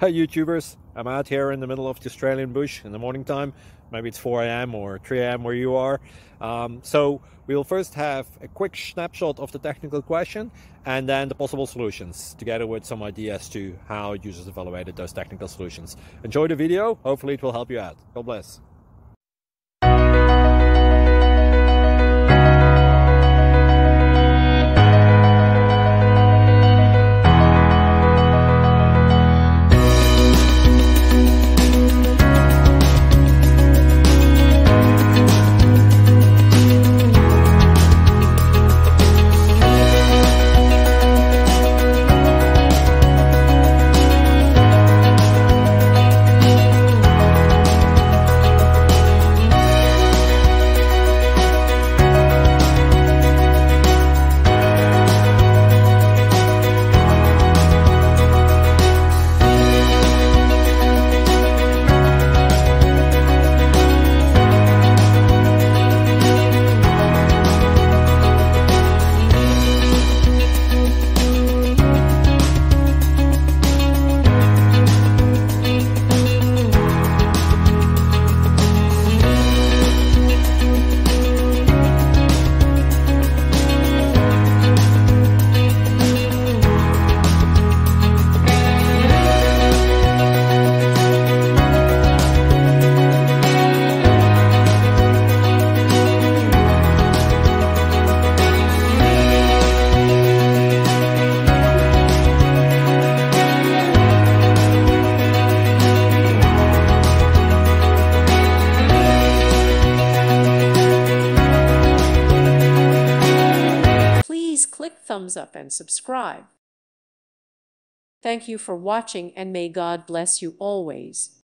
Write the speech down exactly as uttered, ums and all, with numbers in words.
Hi YouTubers, I'm out here in the middle of the Australian bush in the morning time. Maybe it's four A M or three A M where you are. Um, so we'll first have a quick snapshot of the technical question and then the possible solutions, together with some ideas to how users evaluated those technical solutions. Enjoy the video, hopefully it will help you out. God bless. Please click thumbs up and subscribe. Thank you for watching, and may God bless you always.